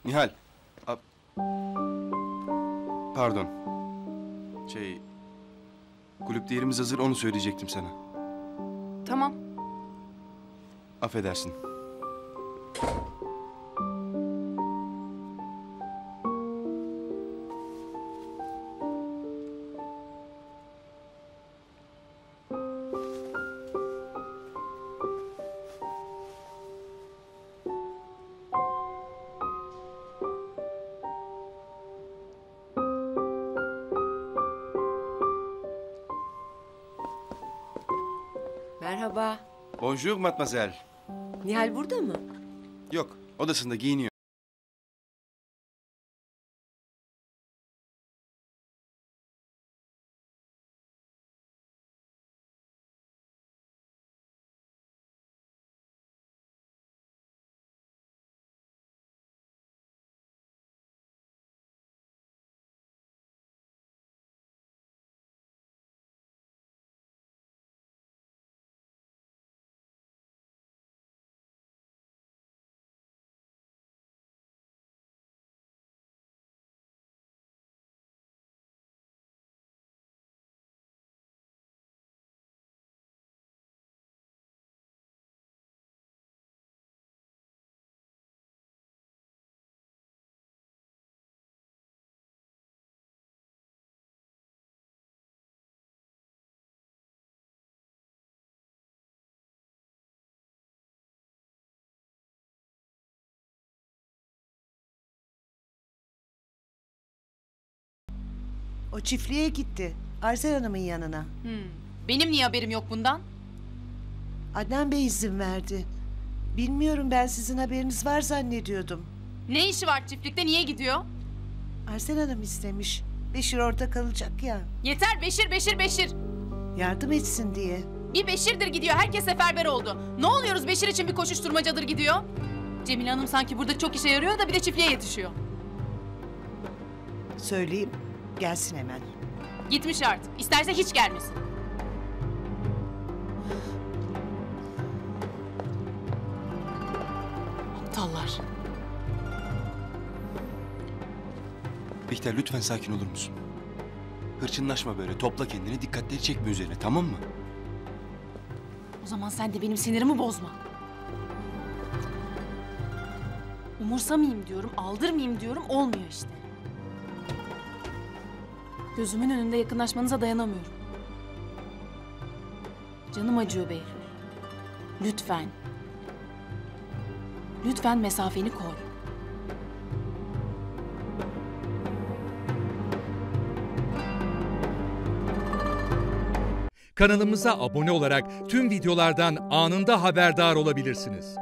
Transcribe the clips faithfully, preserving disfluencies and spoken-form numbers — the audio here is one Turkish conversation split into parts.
Nihal. A- Pardon. Şey... Kulüpte yerimiz hazır, onu söyleyecektim sana. Tamam. Affedersin. Merhaba. Bonjour mademoiselle. Nihal burada mı? Yok, odasında giyiniyor. O çiftliğe gitti. Arsel Hanım'ın yanına. Hmm. Benim niye haberim yok bundan? Adnan Bey izin verdi. Bilmiyorum, ben sizin haberiniz var zannediyordum. Ne işi var çiftlikte, niye gidiyor? Arsel Hanım istemiş. Beşir orada kalacak ya. Yeter, Beşir, Beşir, Beşir. Yardım etsin diye. Bir Beşir'dir gidiyor, herkes seferber oldu. Ne oluyoruz Beşir için bir koşuşturmacadır gidiyor? Cemile Hanım sanki burada çok işe yarıyor da bir de çiftliğe yetişiyor. Söyleyeyim, gelsin hemen. Gitmiş artık, isterse hiç gelmesin. Aptallar. Bihter, lütfen sakin olur musun? Hırçınlaşma böyle, topla kendini, dikkatleri çekme üzerine, tamam mı? O zaman sen de benim sinirimi bozma. Umursamayayım diyorum, aldırmayayım diyorum, olmuyor işte. Gözümün önünde yakınlaşmanıza dayanamıyorum. Canım acıyor Behlül. Lütfen. Lütfen mesafeni koy. Kanalımıza abone olarak tüm videolardan anında haberdar olabilirsiniz.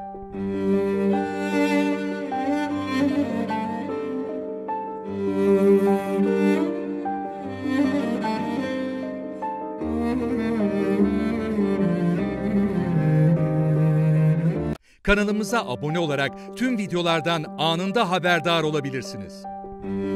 Kanalımıza abone olarak tüm videolardan anında haberdar olabilirsiniz.